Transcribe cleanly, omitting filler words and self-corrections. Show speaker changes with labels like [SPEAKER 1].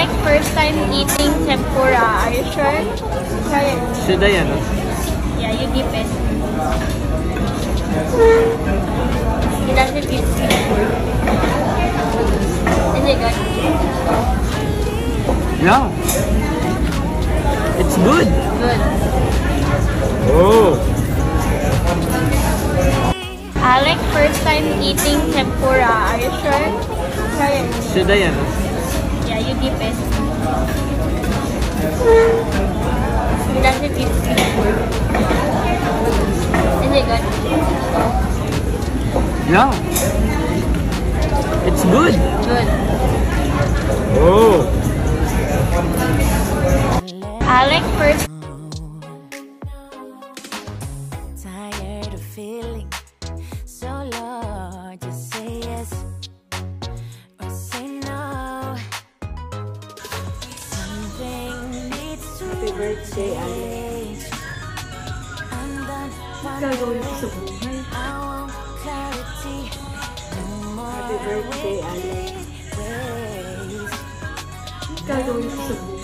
[SPEAKER 1] Alec, first time eating tempura. Are you sure? Try it.
[SPEAKER 2] Should I, ano?
[SPEAKER 1] Yeah, you dip it. It doesn't eat seafood. Is it good?
[SPEAKER 2] Yeah. It's good.
[SPEAKER 1] Good.
[SPEAKER 2] Oh.
[SPEAKER 1] Alec, first time eating tempura. Are you sure? Try it.
[SPEAKER 2] Should I, ano?
[SPEAKER 1] Yeah, you dip it. It doesn't eat seafood. Is it good?
[SPEAKER 2] Yeah. It's good.
[SPEAKER 1] Good.
[SPEAKER 2] Oh.
[SPEAKER 1] Alec, first.
[SPEAKER 3] Tired of feeling so low. Just say yes or say no. Something needs to
[SPEAKER 4] Happy birthday,
[SPEAKER 3] change. I'm done
[SPEAKER 4] Gagawin ko sa
[SPEAKER 3] wondering.
[SPEAKER 4] buhay.
[SPEAKER 3] I want clarity. No more
[SPEAKER 4] Happy birthday, Alec.
[SPEAKER 3] ways.
[SPEAKER 4] Gagawin ko sa buhay.